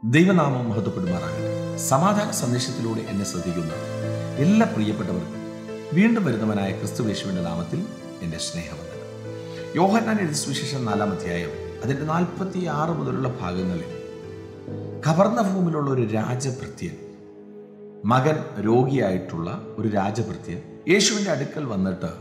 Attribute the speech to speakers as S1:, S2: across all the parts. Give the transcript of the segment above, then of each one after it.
S1: ദൈവനാമം മഹത്വപ്പെടുമാറാകട്ടെ. സമാധാന സന്ദേശത്തിലൂടെ എന്നെ ശ്രദ്ധിക്കുന്ന എല്ലാ പ്രിയപ്പെട്ടവർക്കും വീണ്ടും വരുന്നവനായ ക്രിസ്തുയേശുവിന്റെ നാമത്തിൽ എൻ്റെ സ്നേഹവന്ദനം. യോഹന്നാൻ എഴുതിയ സുവിശേഷം 4-ാം അധ്യായം അതിൻ്റെ 46 മുതലുള്ള ഭാഗങ്ങളിൽ കവർന്നഭൂമിലുള്ള ഒരു രാജഭൃത്യൻ, മകൻ രോഗിയായിട്ടുള്ള ഒരു രാജഭൃത്യൻ യേശുവിൻ്റെ അടുക്കൽ വന്നിട്ട്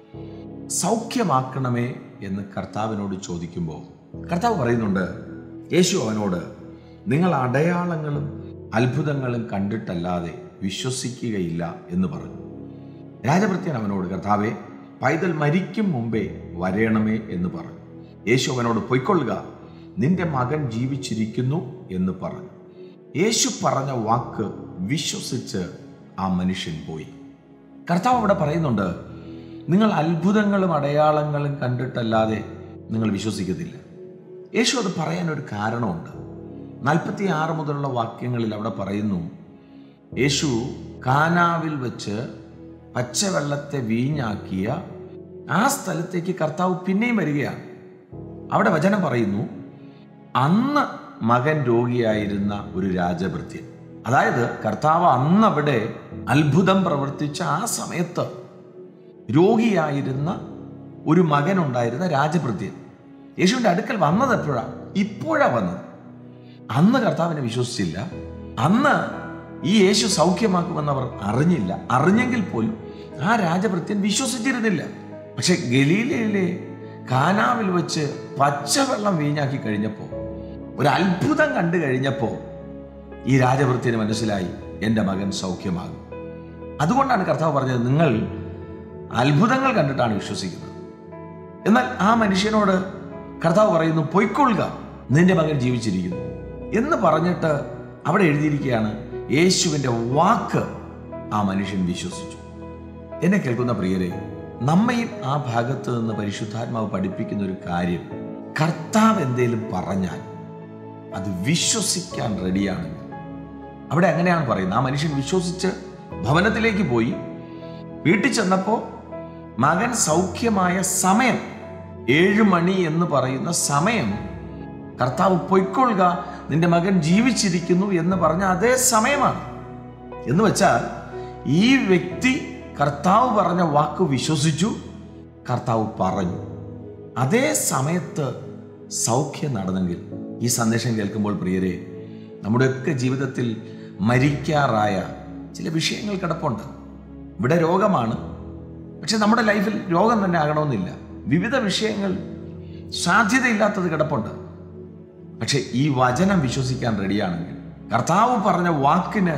S1: സൗഖ്യമാക്കണമേ എന്ന് കർത്താവിനോട് ചോദിക്കുമ്പോൾ കർത്താവ് പറയുന്നുണ്ട്, യേശു അവനോട്, നിങ്ങൾ അടയാളങ്ങളും അത്ഭുതങ്ങളും കണ്ടിട്ടല്ലാതെ വിശ്വസിക്കുകയില്ല എന്ന് പറഞ്ഞു. രാജഭൃത്യൻ അവനോട്, കർത്താവേ, പൈതൽ മരിക്കും മുമ്പേ വരേണമേ എന്ന് പറഞ്ഞു. യേശു അവനോട്, പൊയ്ക്കൊള്ളുക, നിന്റെ മകൻ ജീവിച്ചിരിക്കുന്നു എന്ന് പറഞ്ഞു. യേശു പറഞ്ഞ വാക്ക് വിശ്വസിച്ച് ആ മനുഷ്യൻ പോയി. കർത്താവ് അവിടെ പറയുന്നുണ്ട്, നിങ്ങൾ അത്ഭുതങ്ങളും അടയാളങ്ങളും കണ്ടിട്ടല്ലാതെ നിങ്ങൾ വിശ്വസിക്കത്തില്ല. യേശു അത് പറയാനൊരു കാരണമുണ്ട്. 46 മുതലുള്ള വാക്യങ്ങളിൽ അവിടെ പറയുന്നു, യേശു കാനാവിൽ വെച്ച് പച്ചവെള്ളത്തെ വീഞ്ഞാക്കിയ ആ സ്ഥലത്തേക്ക് കർത്താവ് പിന്നെയും വരികയാണ്. അവിടെ വചനം പറയുന്നു, അന്ന് മകൻ രോഗിയായിരുന്ന ഒരു രാജഭൃത്യൻ, അതായത് കർത്താവ് അന്ന് അവിടെ അത്ഭുതം പ്രവർത്തിച്ച ആ സമയത്ത് രോഗിയായിരുന്ന ഒരു മകനുണ്ടായിരുന്ന രാജഭൃത്യൻ യേശുവിൻ്റെ അടുക്കൽ വന്നത് എപ്പോഴാണ്? ഇപ്പോഴാണ് വന്നത്. അന്ന് കർത്താവിനെ വിശ്വസിച്ചില്ല. അന്ന് ഈ യേശു സൗഖ്യമാക്കുമെന്നവർ അറിഞ്ഞില്ല. അറിഞ്ഞെങ്കിൽ പോലും ആ രാജഭൃത്യൻ വിശ്വസിച്ചിരുന്നില്ല. പക്ഷെ ഗലീലയിലെ കാനാവിൽ വെച്ച് പച്ചവെള്ളം വീഞ്ഞാക്കി കഴിഞ്ഞപ്പോൾ, ഒരു അത്ഭുതം കണ്ടു കഴിഞ്ഞപ്പോൾ ഈ രാജഭൃത്യന് മനസ്സിലായി, എൻ്റെ മകൻ സൗഖ്യമാകും. അതുകൊണ്ടാണ് കർത്താവ് പറഞ്ഞത്, നിങ്ങൾ അത്ഭുതങ്ങൾ കണ്ടിട്ടാണ് വിശ്വസിക്കുന്നത്. എന്നാൽ ആ മനുഷ്യനോട് കർത്താവ് പറയുന്നു, പൊയ്ക്കൊള്ളുക, നിന്റെ മകൻ ജീവിച്ചിരിക്കുന്നു എന്ന് പറഞ്ഞിട്ട് അവിടെ എഴുതിയിരിക്കുകയാണ്, യേശുവിൻ്റെ വാക്ക് ആ മനുഷ്യൻ വിശ്വസിച്ചു. എന്നെ കേൾക്കുന്ന പ്രിയരെ, നമ്മയും ആ ഭാഗത്ത് നിന്ന് പരിശുദ്ധാത്മാവ് പഠിപ്പിക്കുന്ന ഒരു കാര്യം, കർത്താവ് എന്തേലും പറഞ്ഞാൽ അത് വിശ്വസിക്കാൻ റെഡിയാണെങ്കിൽ, അവിടെ അങ്ങനെയാണ് പറയുന്നത്. ആ മനുഷ്യൻ വിശ്വസിച്ച് ഭവനത്തിലേക്ക് പോയി. വീട്ടിൽ ചെന്നപ്പോൾ മകൻ സൗഖ്യമായ സമയം 7 മണി എന്ന് പറയുന്ന സമയം, കർത്താവ് പൊയ്ക്കൊള്ളുക, നിന്റെ മകൻ ജീവിച്ചിരിക്കുന്നു എന്ന് പറഞ്ഞ അതേ സമയമാണ്. എന്ന് വെച്ചാൽ ഈ വ്യക്തി കർത്താവ് പറഞ്ഞ വാക്ക് വിശ്വസിച്ചു, കർത്താവ് പറഞ്ഞു, അതേ സമയത്ത് സൗഖ്യം നടന്നെങ്കിൽ, ഈ സന്ദേശം കേൾക്കുമ്പോൾ പ്രിയരെ, നമ്മുടെയൊക്കെ ജീവിതത്തിൽ മരിക്കാറായ ചില വിഷയങ്ങൾ കിടപ്പുണ്ട്. ഇവിടെ രോഗമാണ്, പക്ഷെ നമ്മുടെ ലൈഫിൽ രോഗം തന്നെ ആകണമെന്നില്ല. വിവിധ വിഷയങ്ങൾ സാധ്യതയില്ലാത്തത് കിടപ്പുണ്ട്. പക്ഷെ ഈ വചനം വിശ്വസിക്കാൻ റെഡിയാണെങ്കിൽ, കർത്താവ് പറഞ്ഞ വാക്കിന്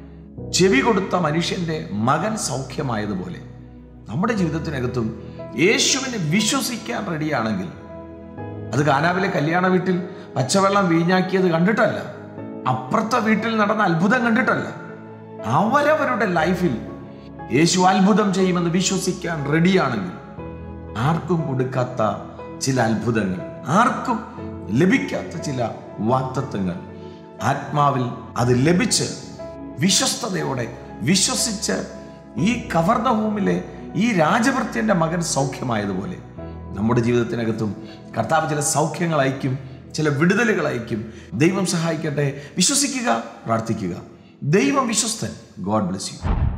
S1: ചെവി കൊടുത്ത മനുഷ്യന്റെ മകൻ സൗഖ്യമായതുപോലെ നമ്മുടെ ജീവിതത്തിനകത്തും യേശുവിനെ വിശ്വസിക്കാൻ റെഡിയാണെങ്കിൽ, അത് കാനാവിലെ കല്യാണ വീട്ടിൽ പച്ചവെള്ളം വീഞ്ഞാക്കിയത് കണ്ടിട്ടല്ല, അപ്പുറത്തെ വീട്ടിൽ നടന്ന അത്ഭുതം കണ്ടിട്ടല്ല, അവരവരുടെ ലൈഫിൽ യേശു അത്ഭുതം ചെയ്യുമെന്ന് വിശ്വസിക്കാൻ റെഡിയാണെങ്കിൽ, ആർക്കും കൊടുക്കാത്ത ചില അത്ഭുതങ്ങൾ, ആർക്കും ലഭിക്കാത്ത ചില വാഗ്ദത്തങ്ങൾ ആത്മാവിൽ അത് ലഭിച്ച് വിശ്വസ്തയോടെ വിശ്വസിച്ച് ഈ കവർന്നഭൂമിലെ ഈ രാജഭൃത്യന്റെ മകൻ സൗഖ്യമായതുപോലെ നമ്മുടെ ജീവിതത്തിനകത്തും കർത്താവ് ചില സൗഖ്യങ്ങൾ അയക്കും, ചില വിടുതലുകൾ അയക്കും. ദൈവം സഹായിക്കട്ടെ. വിശ്വസിക്കുക, പ്രാർത്ഥിക്കുക. ദൈവം വിശ്വസ്തൻ. God bless U.